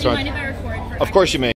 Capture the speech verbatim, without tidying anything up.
Do you right. mind if I record for Of course you may.